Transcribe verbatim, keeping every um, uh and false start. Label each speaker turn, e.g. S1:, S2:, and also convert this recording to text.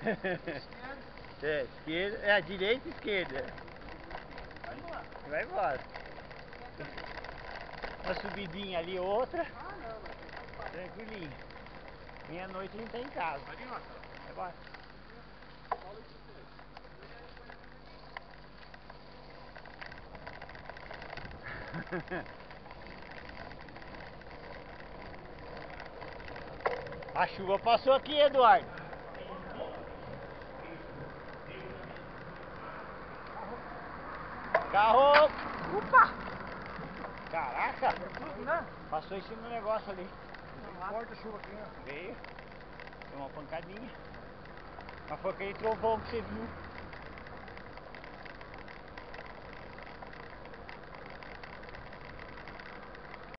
S1: É, esquerda, é a direita e esquerda.
S2: Vai embora.
S1: Vai embora. Uma subidinha ali, outra.
S2: Ah, não, mas
S1: Tranquilinho. Meia-noite a gente tá em casa.
S2: vai de novo.
S1: Vai embora.
S2: Fala isso pra
S1: A chuva passou aqui, Eduardo. Carro! Opa! Caraca! Passou em cima do negócio ali.
S2: Forte a chuva aqui, né?
S1: Veio. Deu uma pancadinha. Mas foi aquele trovão que você viu.